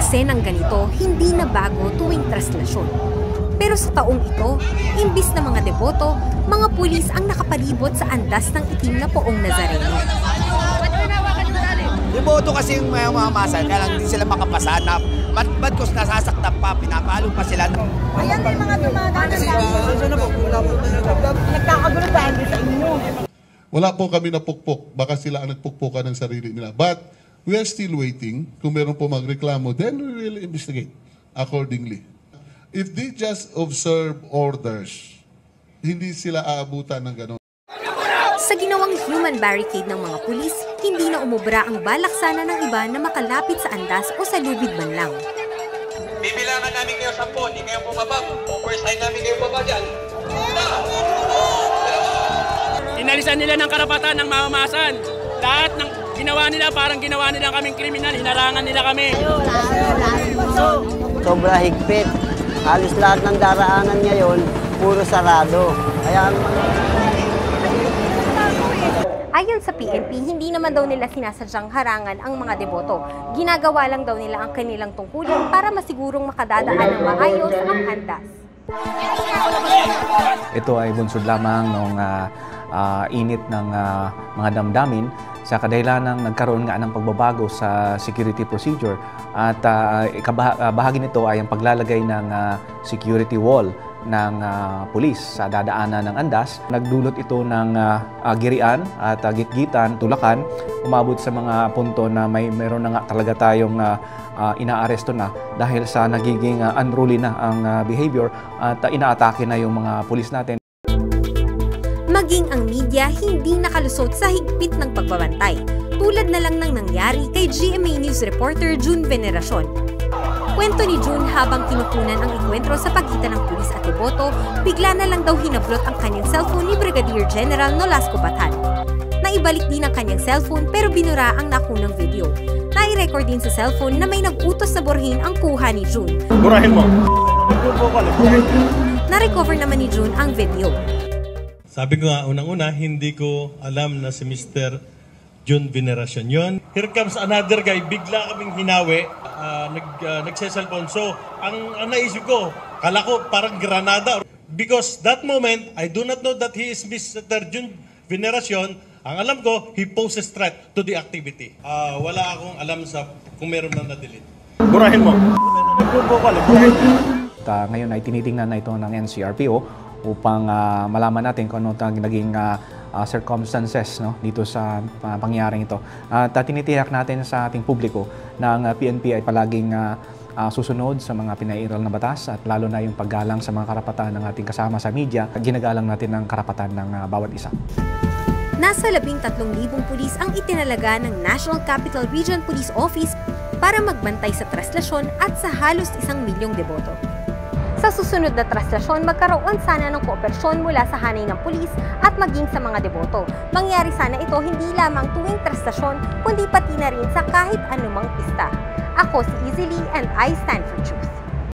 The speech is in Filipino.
eksenang ganito hindi na bago tuwing traslasyon. Pero sa taong ito, imbis na mga deboto, mga pulis ang nakapalibot sa andas ng itim na poong Nazareno. Deboto kasi yung mamamasan, kaya lang hindi sila makapasanap. Ba't kung nasasaktan pa, pinapalo pa sila. Ayan din mga dumadaan nagkakagulo dahil sa inyo. Wala po kami napukpok. Baka sila ang nagpukpokan ng sarili nila. But we are still waiting. Kung meron po magreklamo, then we will investigate accordingly. If they just observe orders, hindi sila aabutan ng gano'n. Sa ginawang human barricade ng mga pulis, hindi na umubra ang balak sana ng iba na makalapit sa andas o sa lubid man lang. Bibilangan namin kayo 10, hindi kayo bumabag. Oversign namin kayo baba dyan. Inalisan nila ng karapatan ng mamamasan. Lahat ng ginawa nila, parang ginawa nila kaming kriminal, hinarangan nila kami. Sobra higpit. Halos lahat ng daraanan ngayon, puro sarado. Kaya Ayon sa PNP, hindi naman daw nila sinasadyang harangan ang mga deboto. Ginagawa lang daw nila ang kanilang tungkulin para masigurong makadadaan ng maayos ang andas. Ito ay bunsod lamang ng init ng mga damdamin sa kadahilanang nagkaroon nga ng pagbabago sa security procedure at bahagi nito ay ang paglalagay ng security wall ng pulis sa dadaanan ng andas. Nagdulot ito ng girian at gitgitan, tulakan, umabot sa mga punto na mayroon na nga talaga tayong inaaresto na dahil sa nagiging unruly na ang behavior at inaatake na yung mga pulis natin. Maging ang media hindi nakalusot sa higpit ng pagbabantay, tulad na lang ng nangyari kay GMA News reporter June Veneracion. Kwento ni June habang kinukunan ang enkwentro sa pagitan ng pulis at deboto, bigla na lang daw hinablot ang kanyang cellphone ni Brigadier General Nolasco Batan. Naibalik din ang kanyang cellphone pero binura ang nakunang video. Nai-record din sa cellphone na may nag-utos na burhin ang kuha ni June. Burahin mo. Na-recover naman ni June ang video. Sabi ko nga, unang-una, hindi ko alam na si Mr. June Veneracion yun. Here comes another guy, bigla kaming hinawi, nagse-cellphone. So, ang naisip ko, kala ko parang granada. Because that moment, I do not know that he is Mr. June Veneracion. Ang alam ko, he poses threat to the activity. Wala akong alam sa kung meron na na-delete. Burahin mo. Ngayon ay tinitingnan na ito ng NCRPO upang malaman natin kung ano naging circumstances dito sa pangyayaring ito. At tinitiyak natin sa ating publiko na ang PNP ay palaging susunod sa mga pinairal na batas at lalo na yung paggalang sa mga karapatan ng ating kasama sa media. Ginagalang natin ang karapatan ng bawat isa. Nasa 13,000 pulis ang itinalaga ng National Capital Region Police Office para magbantay sa traslasyon at sa halos 1 milyong deboto. Sa susunod na traslasyon, magkaroon sana ng kooperasyon mula sa hanay ng pulis at maging sa mga deboto. Mangyari sana ito hindi lamang tuwing traslasyon, kundi pati na rin sa kahit anumang pista. Ako si Easy Lee and I stand for truth.